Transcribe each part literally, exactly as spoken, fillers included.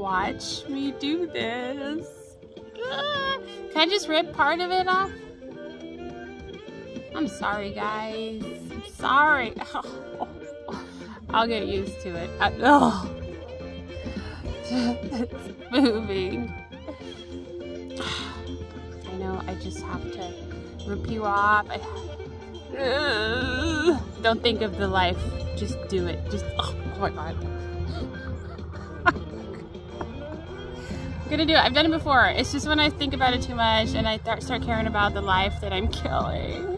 watch me do this. Ah, can I just rip part of it off? I'm sorry, guys. I'm sorry. Oh, I'll get used to it. I, oh. It's moving. I know, I just have to rip you off. I, uh, don't think of the life. Just do it. Just, oh, oh my God. I'm gonna do it. I've done it before. It's just when I think about it too much and I th start caring about the life that I'm killing.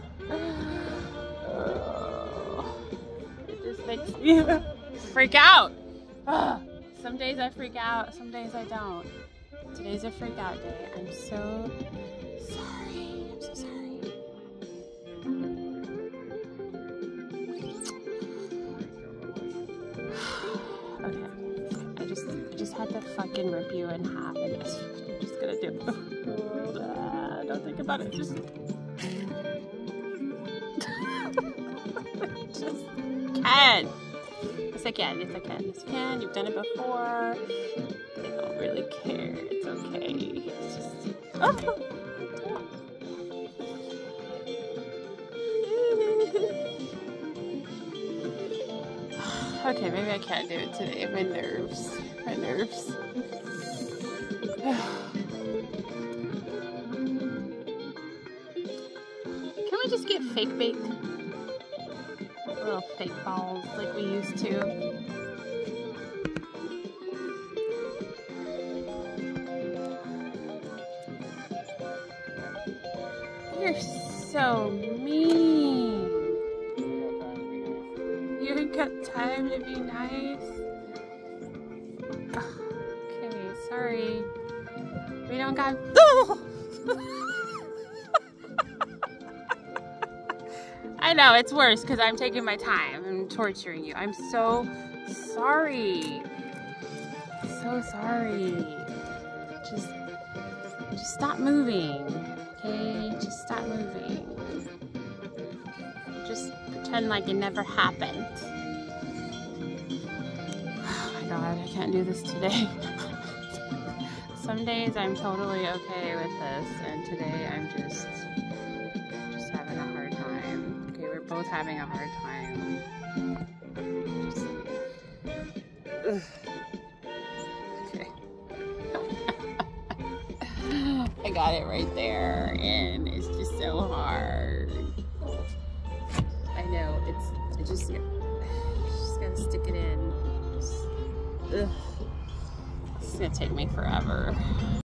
Oh, it just makes me freak out. Oh, some days I freak out, some days I don't. Today's a freak out day. I'm so sorry. I'm so sorry. Okay. I just I just had to fucking rip you in half and I'm just gonna do it. Uh, don't think about it. Just just can. Yes, I can. Yes, I can. Yes, you can. You've done it before. I don't really care. It's okay. It's just. Oh. Okay, maybe I can't do it today. My nerves. My nerves. Can we just get fake baked? Little fake balls like we used to. You're so mean. You ain't got time to be nice. Okay, sorry. We don't got. I know, it's worse because I'm taking my time. I'm torturing you. I'm so sorry. So sorry. Just, just stop moving, okay? Just stop moving. Just pretend like it never happened. Oh my God, I can't do this today. Some days I'm totally okay with this, and today I'm just, just having a hard time. Okay, we're both having a hard time. Just, ugh. Okay. I got it right there, and it's just so hard. I know, it's, it just, you just gotta stick it in. Just, ugh. It's gonna take me forever.